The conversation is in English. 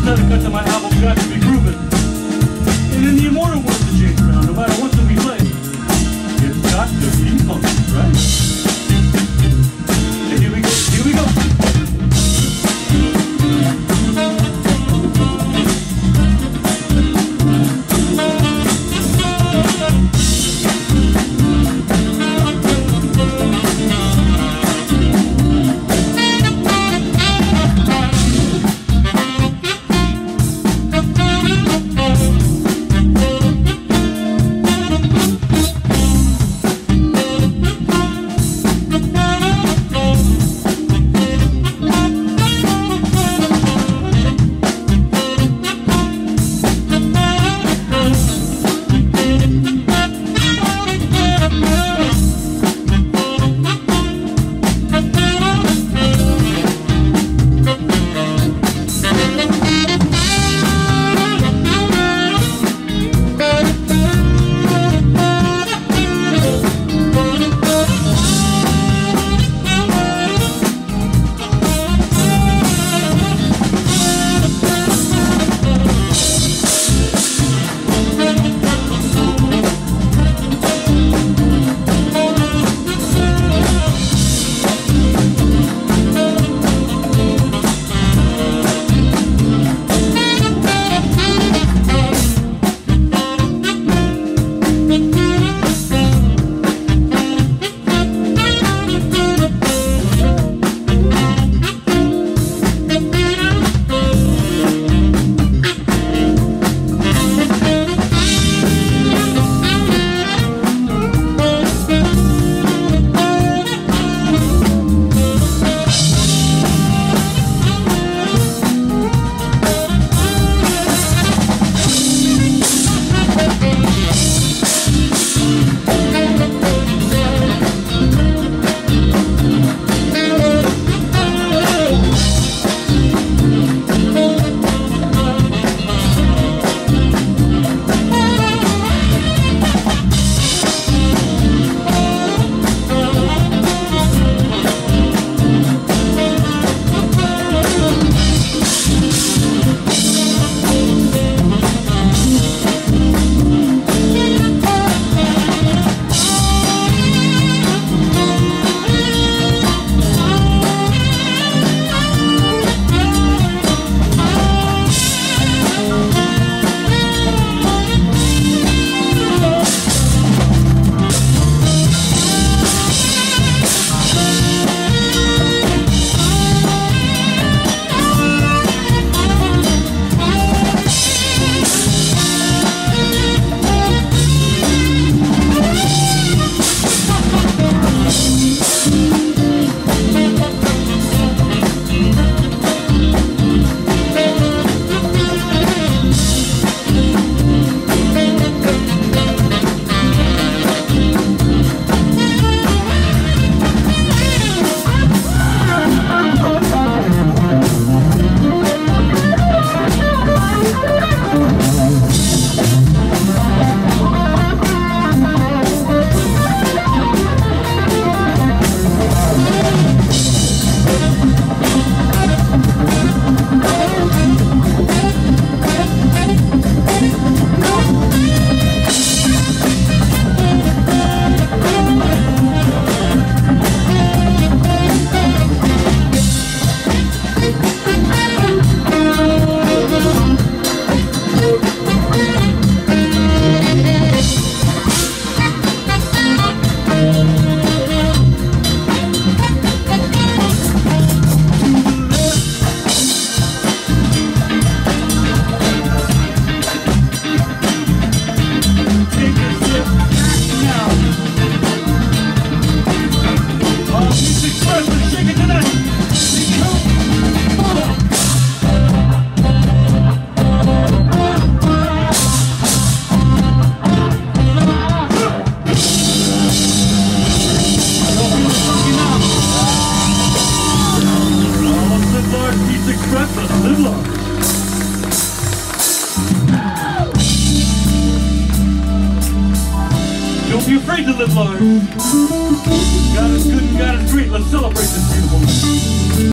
said cut to my album got to be grooving. And in the immortal words of James Brown, no matter what that we play, it's got to be funky, right? And here we go, here we go. Don't be afraid to live large. God is good and God is great. Let's celebrate this beautiful night.